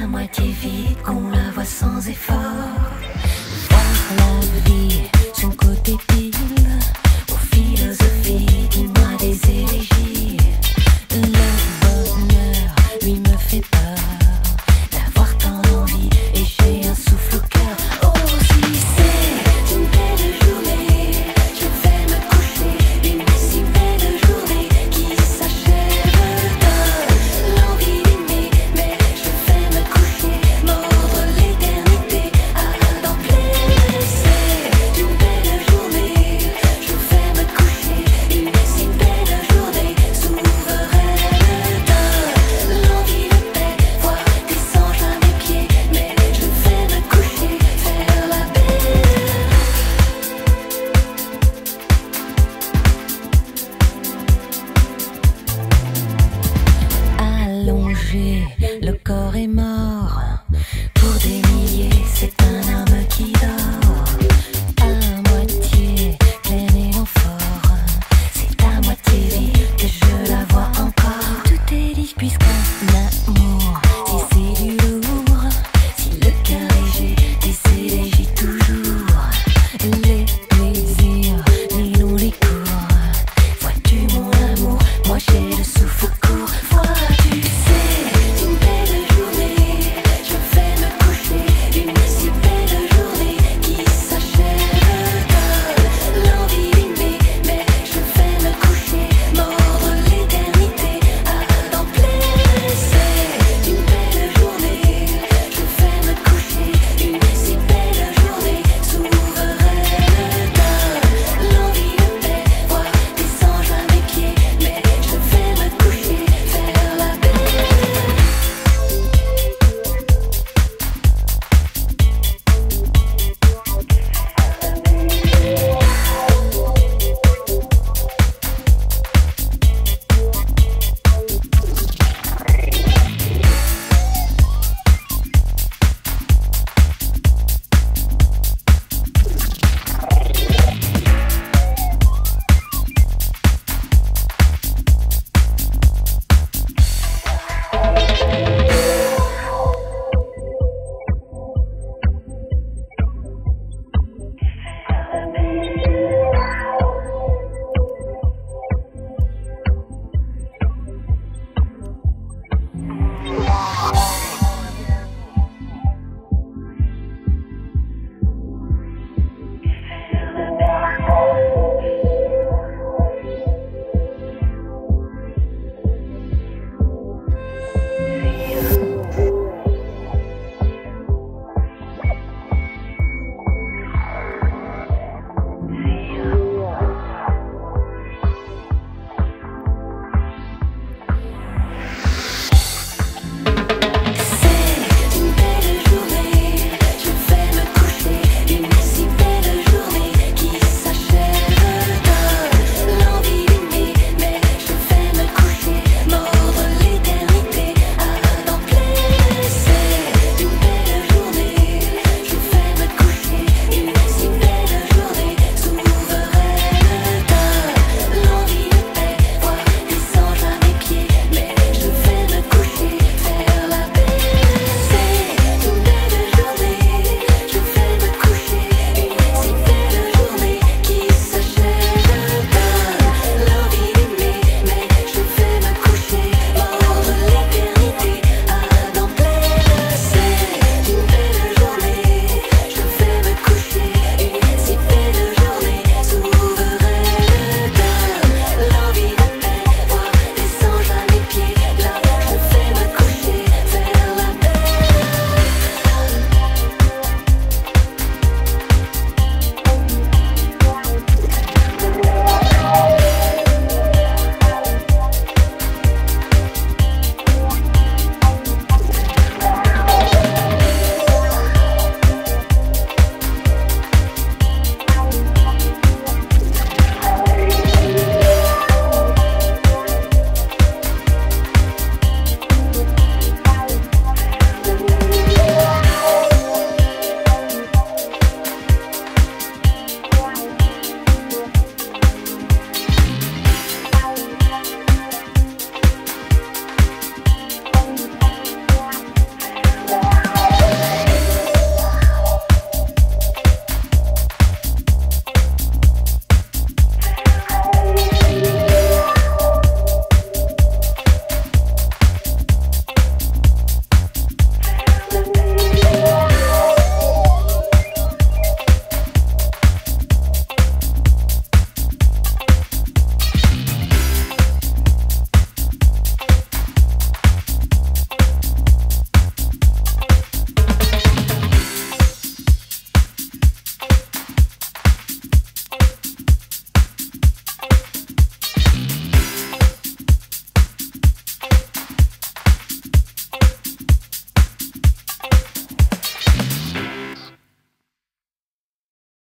à moitié vide, qu'on la voit sans effort. Voir la vie, son côté pile, aux philosophies, dis-moi des élégies. Le bonheur, lui me fait peur, d'avoir tant d'envie et j'ai un souffle au cœur. Oh, si c'est une belle journée, je vais me coucher, une si belle journée qui s'achève. Donne l'envie d'aimer, mais je vais me coucher, mordre l'éternité d'en plaire. C'est une belle journée, je vais me coucher, une si belle journée souveraine. Donne l'envie de paix, voir des anges à mes pieds, mais je vais me coucher, faire la belle. Allongé, le corps est mort.